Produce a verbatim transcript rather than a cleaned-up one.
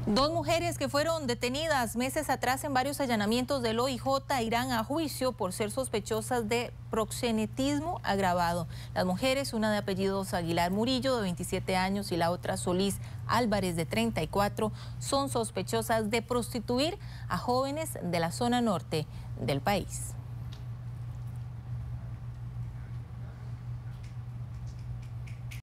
Dos mujeres que fueron detenidas meses atrás en varios allanamientos del O I J irán a juicio por ser sospechosas de proxenetismo agravado. Las mujeres, una de apellidos Aguilar Murillo, de veintisiete años, y la otra Solís Álvarez, de treinta y cuatro, son sospechosas de prostituir a jóvenes de la zona norte del país.